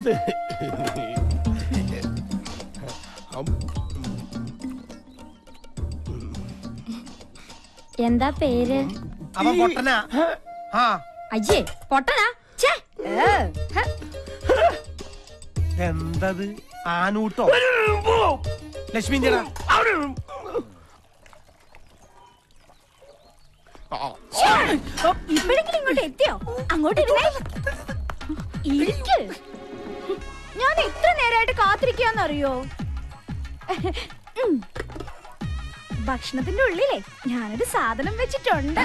എന്താ പേര്? അവൻ പൊട്ടനാ. അയ്യേ പൊട്ടനാ. എന്തത്? ആനൂട്ടോ? ലക്ഷ്മി ഇപ്പോഴെങ്കിലും ഇങ്ങോട്ട് എത്തിയോ? അങ്ങോട്ട് ഇരിക്ക്. ഞാൻ എത്ര നേരമായിട്ട് കാത്തിരിക്കാന്നറിയോ? ഭക്ഷണത്തിന്റെ ഉള്ളിലേ ഞാനൊരു സാധനം വെച്ചിട്ടുണ്ട്.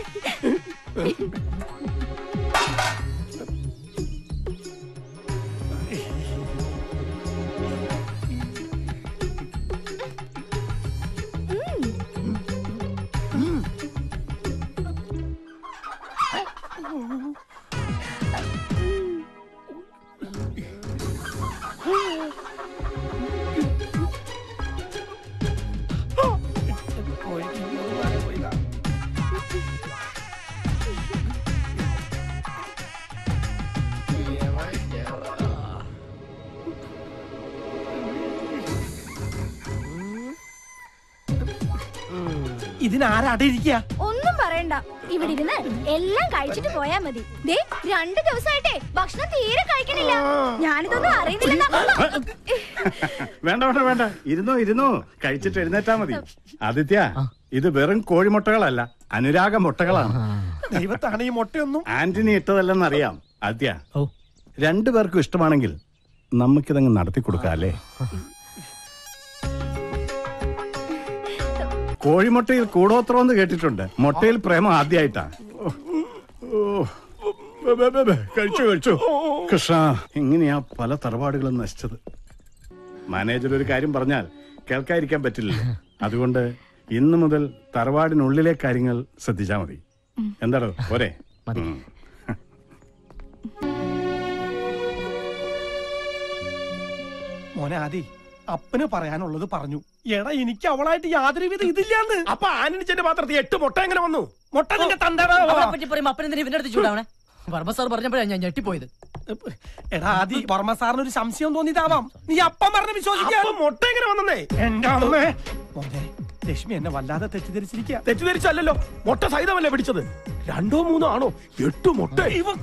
ഇതിനാരാടിരിക്കുക? ഒന്നും പറയണ്ട, ഇവിടെ ഇരുന്ന് എല്ലാം കഴിച്ചിട്ട് പോയാ മതി. 2 ദിവസമായിട്ടേ ഭക്ഷണം തീരെ കഴിക്കണില്ല. ഞാനിതൊന്നും അറിയുന്നില്ല. വേണ്ട വേണ്ട വേണ്ട, ഇരുന്നോ കഴിച്ചിട്ട് എഴുന്നേറ്റാ മതി. ആദിത്യ, ഇത് വെറും കോഴിമുട്ടകളല്ല, അനുരാഗ മുട്ടകളാണ്. ദൈവത്താണ് ഈ മുട്ടയൊന്നും ആന്റണി ഇട്ടതല്ലെന്നറിയാം. ആദിത്യ, 2 പേർക്കും ഇഷ്ടമാണെങ്കിൽ നമുക്കിതങ്ങ് നടത്തി കൊടുക്കാം അല്ലേ? കോഴിമുട്ടയിൽ കൂടോത്രമെന്ന് കേട്ടിട്ടുണ്ട്, മുട്ടയിൽ പ്രേമം ആദ്യമായിട്ടാ. കഴിച്ചു കൃഷ്ണ, എങ്ങനെയാ പല തറവാടുകളും നശിച്ചത്. മാനേജർ ഒരു കാര്യം പറഞ്ഞാൽ കേൾക്കാതിരിക്കാൻ പറ്റില്ലല്ലോ. അതുകൊണ്ട് ഇന്നു മുതൽ തറവാടിനുള്ളിലെ കാര്യങ്ങൾ ശ്രദ്ധിച്ചാ മതി. എന്താടോ പോരെ? മോനെ ആദി, അപ്പന് പറയാനുള്ളത് പറഞ്ഞു. എടാ, എനിക്ക് അവളായിട്ട് യാതൊരു വിധ ഇതില്ലാന്ന്. അപ്പൊ ആനണിച്ചെന്റെ പാത്രത്തിൽ 8 മുട്ട എങ്ങനെ വന്നു? മുട്ട നിന്റെ തന്തടാ. വർമ്മ സാർ പറഞ്ഞപ്പോഴാണ് ഞാൻ ഞെട്ടിപ്പോയത്. എടാ ആദി, വർമ്മ സാറിന് ഒരു സംശയം തോന്നിയതാവാം. നീ അപ്പം പറഞ്ഞ് വിശ്വസിക്കാൻ. മുട്ട എങ്ങനെ വന്നേ? എന്റെ അമ്മേ. മോനെ, ലക്ഷ്മി എന്നെ വല്ലാതെ തെറ്റിദ്ധരിച്ചിരിക്കുക. തെറ്റിദ്ധരിച്ചല്ലോ, മുട്ട സഹിതമല്ലേ പിടിച്ചത്. 2 3 ആണോ? 8 മുട്ട.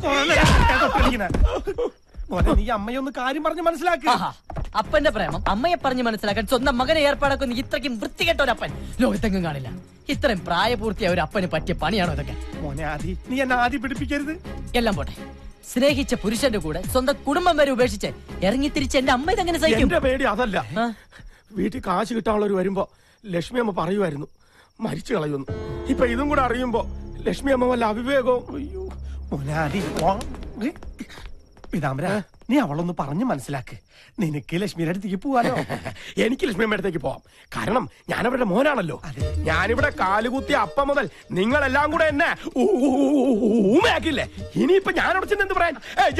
മോനെ, നീ അമ്മയൊന്ന് കാര്യം പറഞ്ഞ് മനസ്സിലാക്കുക. അപ്പന്റെ പ്രേമം അമ്മയെ പറഞ്ഞ് മനസ്സിലാക്കാൻ സ്വന്തം മകനെ ഏർപ്പാടാക്കുന്ന ഇത്രയ്ക്കും വൃത്തികെട്ട ഒരു അപ്പൻ ലോകത്തെങ്ങും കാണില്ല. ഇത്രയും പ്രായപൂർത്തിയായ ഒരു അപ്പന് പറ്റിയ പണിയാണോ ഇതൊക്കെ? മോനെ ആദി, നീ എന്നെ ആദി പിടിപ്പിക്കരുത്. എല്ലാം പോട്ടെ, സ്നേഹിച്ച പുരുഷന്റെ കൂടെ സ്വന്തം കുടുംബം വരെ ഉപേക്ഷിച്ച് ഇറങ്ങി തിരിച്ച് എന്റെ അമ്മ ഇതെങ്ങനെ സഹിക്കും? എന്റെ പേടി അതല്ല, വീട്ടിൽ കാശ് കിട്ടാനുള്ളവർ വരുമ്പോ ലക്ഷ്മി അമ്മ പറയുമായിരുന്നു മരിച്ചു കളയുന്നു. ഇപ്പൊ ഇതും കൂടെ അറിയുമ്പോ ലക്ഷ്മി അമ്മ വല്ല അവിവേകവും. അയ്യോ മോനെ ആദി, പിതാമര, നീ അവളൊന്ന് പറഞ്ഞ് മനസ്സിലാക്ക്. നിനക്ക് ലക്ഷ്മിയുടെ അടുത്തേക്ക് പോവാലോ. എനിക്ക് ലക്ഷ്മി അമ്മയുടെ അടുത്തേക്ക് പോവാം, കാരണം ഞാൻ അവരുടെ മോനാണല്ലോ. ഞാനിവിടെ കാലുകുത്തിയ അപ്പം മുതൽ നിങ്ങളെല്ലാം കൂടെ എന്നെ ഊമയാക്കില്ലേ. ഇനിയിപ്പൊ ഞാൻ ഉടച്ചു എന്ത് പറയാൻ?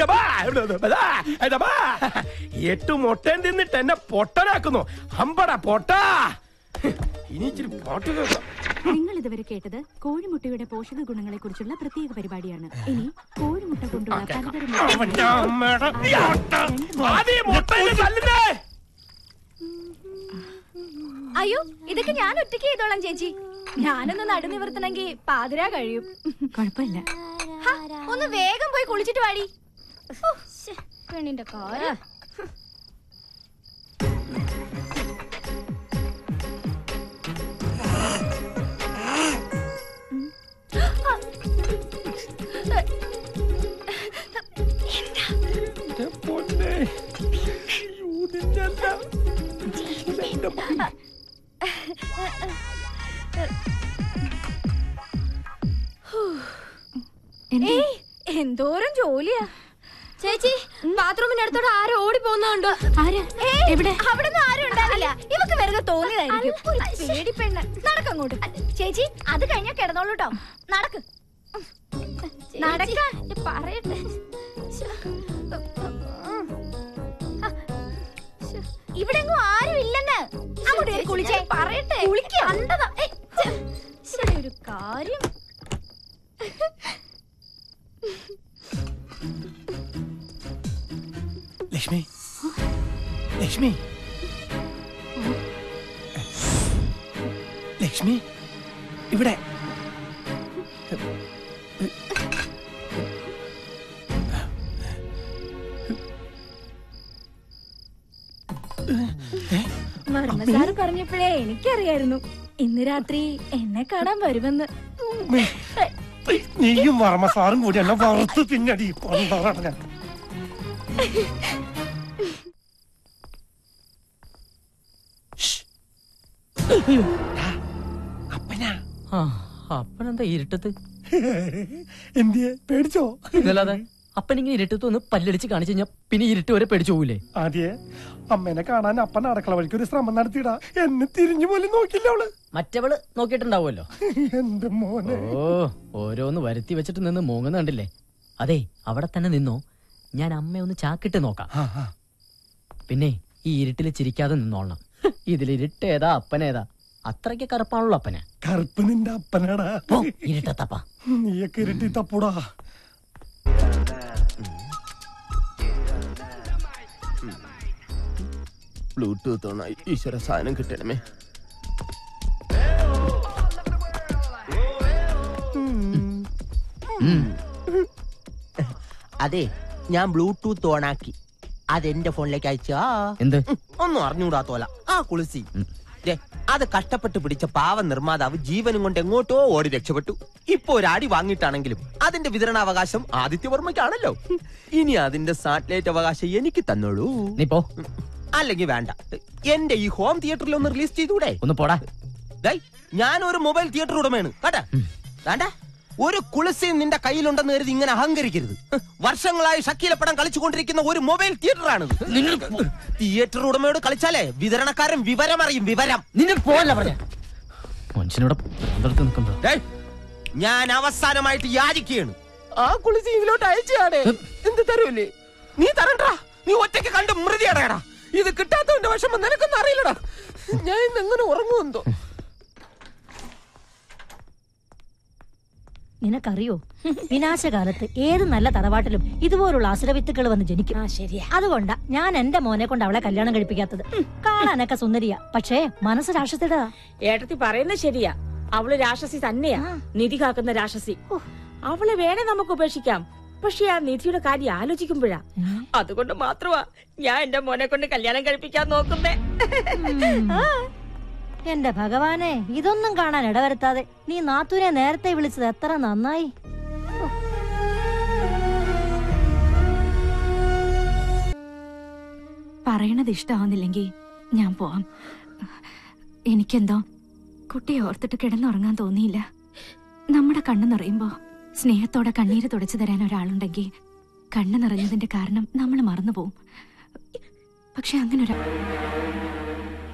8 മുട്ടയും തിന്നിട്ട് എന്നെ പൊട്ടനാക്കുന്നു. അമ്പട പൊട്ടാ. ഇനി ഇച്ചിരി പാട്ട് കേൾക്കാം. നിങ്ങൾ ഇതുവരെ കേട്ടത് കോഴിമുട്ടയുടെ പോഷക ഗുണങ്ങളെ കുറിച്ചുള്ള പ്രത്യേക പരിപാടിയാണ്. ഇനി കോഴിമുട്ട കൊണ്ടുള്ള പലതരം. അയ്യോ, ഇതൊക്കെ ഞാൻ ഒറ്റയ്ക്ക് ചെയ്തോളാം ചേച്ചി. ഞാനൊന്ന് നടുനിവർത്തണമെങ്കിൽ പാതിരാ കഴിയും. കുഴപ്പമില്ല, ഒന്ന് വേഗം പോയി കുളിച്ചിട്ട് വാടി. പെണ്ണിന്റെ കാര്യം. എന്തോരം ജോലിയാ ചേച്ചി. ബാത്റൂമിന്റെ അടുത്തോടെ ആരോ ഓടി പോകുന്നുണ്ടോ? അവിടെ ആരും ഉണ്ടാവില്ല. ഇവക്ക് വെറുതെ തോന്നിയതായിരിക്കും. പേടി പെണ്ണ്. നടക്കങ്ങോട്ട് ചേച്ചി, അത് കഴിഞ്ഞാ കിടന്നോളൂ കേട്ടോ. നടക്ക് നടക്കാൻ പറയട്ടെ. ഇവിടെ എങ്ങും ആരും ഇല്ലെന്ന്. അങ്ങോട്ട് കുളിച്ചേ പറയട്ടെ. കണ്ടതാ ഒരു കാര്യം. ലക്ഷ്മി ലക്ഷ്മി ലക്ഷ്മി ഇവിടെ വർമ്മസാറ് പറഞ്ഞപ്പോഴേ എനിക്കറിയായിരുന്നു ഇന്ന് രാത്രി എന്നെ കാണാൻ വരുമെന്ന്. നീയും വർമ്മ സാറും കൂടി എന്നെ വറുത്ത് തിന്നടി കൊണ്ടറങ്ങ. അപ്പനാ അപ്പനെന്താ ഇരുട്ടത്ത്? എന്തിയെ പേടിച്ചോ? ഇതല്ലാതെ അപ്പനിങ്ങനെ ഇരുട്ടത്ത് ഒന്ന് പല്ലടിച്ച് കാണിച്ചു കഴിഞ്ഞാ പിന്നെ ഇരുട്ട് വരെ പേടിച്ചു പോകൂലേ? ആദ്യേ അമ്മേനെ കാണാൻ അപ്പൻ അടുക്കള വഴിക്ക് ഒരു ശ്രമം നടത്തിയിടാ. എന്നെ തിരിഞ്ഞു പോലും നോക്കില്ല അവള്. മറ്റവള് നോക്കിയിട്ടുണ്ടാവുമല്ലോ. എന്റെ മോനെ. ഓ ഓരോന്ന് വരുത്തി വെച്ചിട്ട് നിന്ന് മൂങ്ങുന്ന കണ്ടില്ലേ? അതെ അവിടെ തന്നെ നിന്നോ, ഞാൻ അമ്മയൊന്ന് ചാക്കിട്ട് നോക്കാം. പിന്നെ ഈ ഇരുട്ടില് ചിരിക്കാതെ നിന്നോളണം. ഇതിലിരുട്ടേതാ അപ്പനേതാ? അത്രയ്ക്ക് കറുപ്പാണല്ലോ അപ്പനെ. കറുപ്പ് നിന്റെ അപ്പനാടാ. ഇരുട്ടത്തപ്പ നീയൊക്കെ ഇരുട്ടി തപ്പൂടാ. ബ്ലൂടൂത്ത് ഓണായി. ഈശ്വര സാധനം കിട്ടണമേ. അതെ, ഞാൻ ബ്ലൂടൂത്ത് ഓണാക്കി. അതെന്റെ ഫോണിലേക്ക് അയച്ചാ എന്ത് ഒന്നും അറിഞ്ഞൂടാത്തോല. ആ കുളിസി അത് കഷ്ടപ്പെട്ട് പിടിച്ച പാവ നിർമ്മാതാവ് ജീവനും കൊണ്ട് എങ്ങോട്ടോ ഓടി രക്ഷപ്പെട്ടു. ഇപ്പൊ ഒരാടി വാങ്ങിയിട്ടാണെങ്കിലും അതിന്റെ വിതരണാവകാശം ആദിത്യവർമ്മയ്ക്കാണല്ലോ. ഇനി അതിന്റെ സാറ്റലൈറ്റ് അവകാശം എനിക്ക് തന്നോളൂ. നീ പോ. അല്ലെങ്കിൽ വേണ്ട, എന്റെ ഈ ഹോം തിയേറ്ററിൽ ഒന്ന് റിലീസ് ചെയ്തൂടെ? ഒന്ന് പോടാ. ഞാനൊരു മൊബൈൽ തിയേറ്റർ ഉടമയാണ് കേട്ടാ. വേണ്ട, ഒരു കുളിസി നിന്റെ കയ്യിലുണ്ടെന്ന് കരുതി ഇങ്ങനെ അഹങ്കരിക്കരുത്. വർഷങ്ങളായി ഷക്കീലപ്പടം കളിച്ചുകൊണ്ടിരിക്കുന്ന ഒരു മൊബൈൽ തിയേറ്ററാണ്. തിയേറ്റർ ഉടമയോട് കളിച്ചാലേ വിതരണക്കാരൻ വിവരം അറിയും. വിവരം നിന്നെ പോവല്ല പറഞ്ഞ മനുഷ്യനോട് നിൽക്കുമ്പോ ഞാൻ അവസാനമായിട്ട് യാചിക്കുകയാണ്. ആ കുളിസി ഇതിലോട്ട് അയച്ചാടേ. എന്ത് തരൂല്ലേ? നീ തരണ്ടാ. നീ ഒറ്റയ്ക്ക് കണ്ട് മൃതിയടയടാ. ഇത് കിട്ടാത്തവന്റെ വിഷമം നിനക്കൊന്നും അറിയില്ലടാ. ഞാൻ ഇന്ന് എങ്ങനെ ഉറങ്ങുമെന്തോ. നിനക്കറിയോ, വിനാശകാലത്ത് ഏത് നല്ല തറവാട്ടിലും ഇതുപോലുള്ള അസുരവിത്തുക്കൾ വന്ന് ജനിക്കും. അതുകൊണ്ടാ ഞാൻ എന്റെ മോനെ കൊണ്ട് അവളെ കല്യാണം കഴിപ്പിക്കാത്തത്. കാണാനൊക്കെ സുന്ദരിയാ, പക്ഷേ മനസ്സ് രാക്ഷസിയുടെ. ഏട്ടത്തി പറയുന്നത് ശരിയാ. അവള് രാക്ഷസി തന്നെയാ, നിധി കാക്കുന്ന രാക്ഷസി. അവളെ വേണേ നമുക്ക് ഉപേക്ഷിക്കാം, പക്ഷെ ആ നിധിയുടെ കാര്യം ആലോചിക്കുമ്പോഴാ. അതുകൊണ്ട് മാത്രമാ ഞാൻ എന്റെ മോനെ കൊണ്ട് കല്യാണം കഴിപ്പിക്കാൻ നോക്കുന്നേ. എന്റെ ഭഗവാനെ, ഇതൊന്നും കാണാൻ ഇടവരുത്താതെ നീ നാത്തൂനെ നേരത്തെ വിളിച്ചത് എത്ര നന്നായി. പറയണത് ഇഷ്ടമാവുന്നില്ലെങ്കിൽ ഞാൻ പോവാം. എനിക്കെന്തോ കുട്ടിയെ ഓർത്തിട്ട് കിടന്നുറങ്ങാൻ തോന്നിയില്ല. നമ്മുടെ കണ്ണു നിറയുമ്പോ സ്നേഹത്തോടെ കണ്ണീര് തുടച്ചു തരാൻ ഒരാളുണ്ടെങ്കിൽ കണ്ണു നിറഞ്ഞതിന്റെ കാരണം നമ്മൾ മറന്നുപോകും. പക്ഷെ അങ്ങനെ